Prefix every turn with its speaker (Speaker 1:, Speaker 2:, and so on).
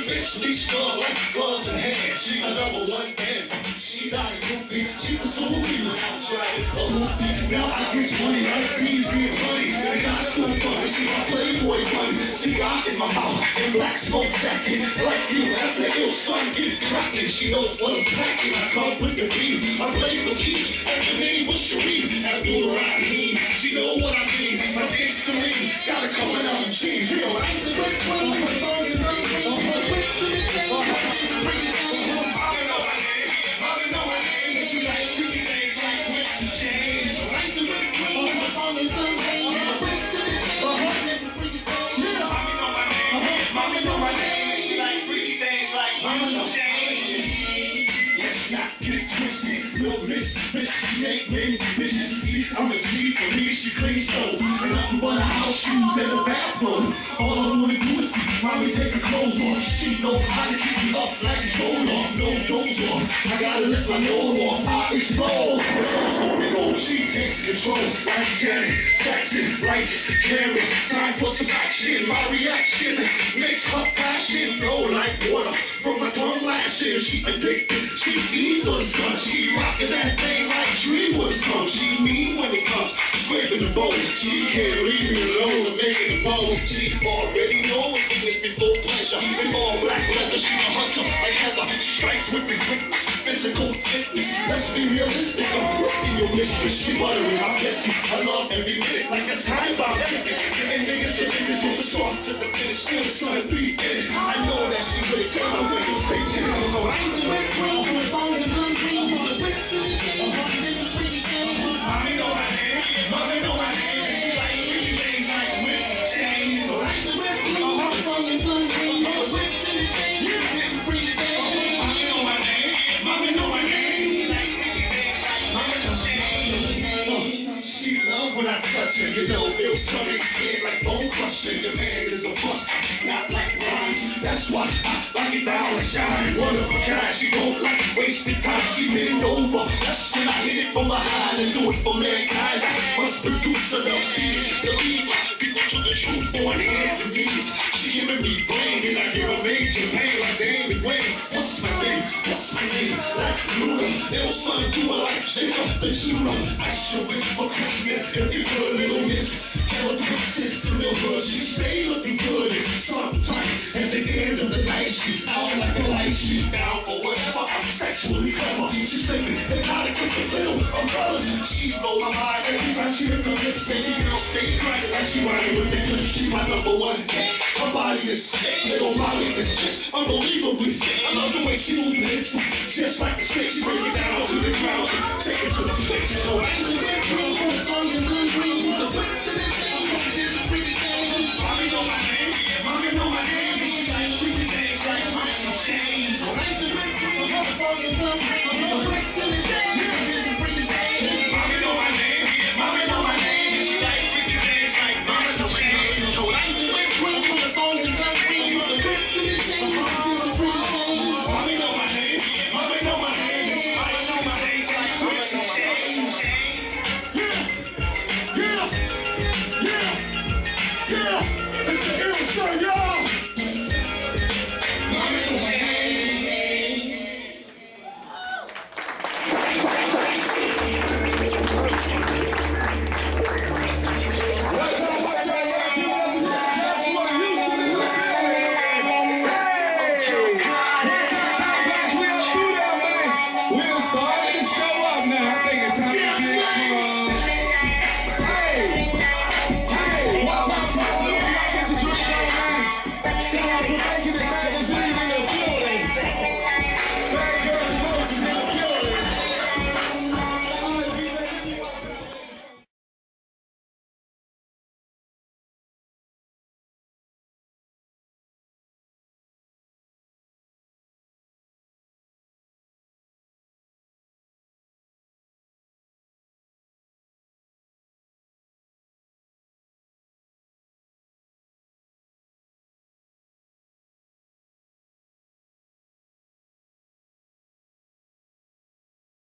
Speaker 1: officially snug like gloves in hand. She my number one fan. She not a groupie, she pursue me when I tried a hoopie. Now I get money like bees get honey. And I got school fun, she my playboy bunny. Cigar in my mouth, and black smoke jacket. Like you, after S.O.N get crackin'. She know what I'm packing. I come with the beat. I play for keys, and the name was Sharif. Abdul Rahim, she know what I mean. My things to me, gotta come out and change. You know, I used to break one with the bone is unclean. The whip to the chain, I don't know my name. She like freaky things like whips and chains. I used to break one with the bone is unclean. The whip to the chain, I freaky things. Mommy know my name. Mommy know my name. She like freaky things like whips and chains. Let's not get it twisted. Little miss, she ain't made bitches. See, I'm a G for me, she clean stove. And nothing but her house shoes in the bathroom. All I wanna do is see mommy take her clothes off. She know how to keep me up like it's rolled off. No doze off. I gotta let my nose off. I explode. So big old, she takes control. Like Janet Jackson, Rice, Carrot. Time for some action. My reaction makes her passion flow like water from my tongue lashing. She addicted. She evil son. She rockin' that thing like Dreamwood song. She mean when it comes scraping the bowl. She can't leave me alone, making the bowl. She already knows English before pleasure. In all black leather, she a hunter like Heather. She strikes with the quickness, physical fitness. Let's be realistic, I'm risking your mistress. She buttering my biscuit. I love every minute like a time bomb ticket. And niggas tremendous from the start to the finish. Feel the sun beat in it. I know that she really felt my windows stay tinted. I used to wear clothes with bones and unclean. The whips and the chains, it's a freaky thing. Mommy know my name. Mommy know my name. She like freaky things like whips and chains. I used to wear clothes with bones and unclean. The whips and the chains, it's a freaky thing. Mommy know my name. Mommy know my name. She like freaky things like whips and chains. She love when I touch her. You know, S.O.N is scared like bone crushing. Your man is a bust, not like bronze. That's why I like it down like shine. One of a kind. She don't like wasted time. She bend over. That's when I hit it from behind and do it for mankind. I must produce enough seeds to lead my people to the truth on hands and knees. She giving me brain and I give her major pain like David Wayne. What's my name? What's my name? Like Luda. S.O.N do it like Jacob and Judah. I should wish for Christmas if you could, little miss. Hell, princess in the hood. She stay looking good and sometimes at the end of the night she out like a light. She's down for whatever. I'm sexually clever. She's thinking they gotta get the little umbrellas. She blow my mind every time she hit the lips. Baby girl stay crying like she riding with me. She my number one hit. Her body is sick. Little Molly is just unbelievably thick. I love the way she moves her hips. Just like the stick, she bring it down to the ground and take it to the face. So I used to wear green, the onions and green, the whips and the chains, it's a freaky thing. Mommy know my name.